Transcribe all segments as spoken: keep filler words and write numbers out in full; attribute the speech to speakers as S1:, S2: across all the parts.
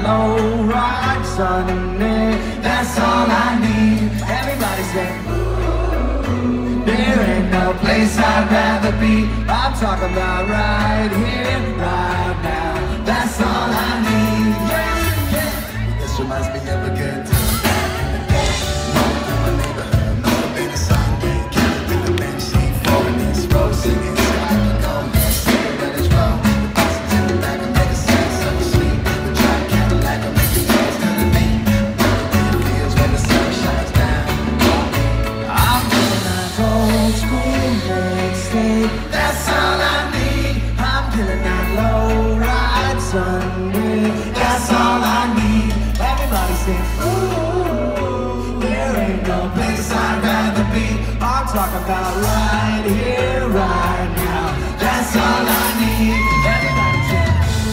S1: low ride Sunday. That's all I need. Everybody say, ooh, there ain't no place I'd rather be. I'm talking about right here, right now. That's all I need. Yeah, yeah. This reminds me of a good time. That's all I need. I'm killing that low ride Sunday. That's all I need. Everybody sing, ooh, there ain't no place I'd rather be. I'm talking about right here, right now. That's all I need. Everybody sing,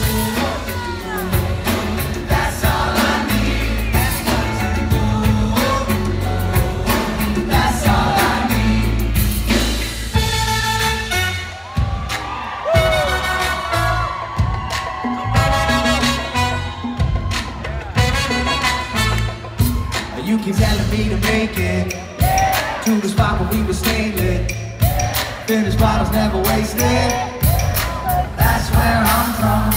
S1: ooh, that's all I need. Everybody sing, ooh, that's all I need. You keep telling me to make it to the spot where we were staying lit. Finished bottles never wasted. That's where I'm from.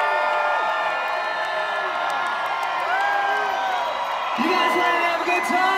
S1: You guys ready to have a good time?